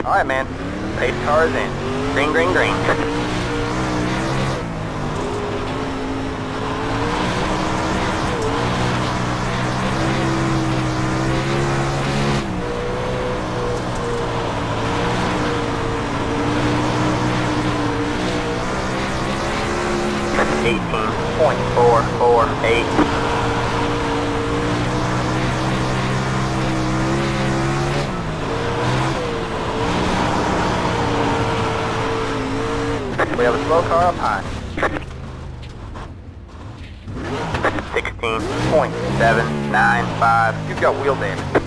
Alright, man. Pace car is in. Green, green, green. .448. We have a slow car up high. 16.795. You've got wheel damage.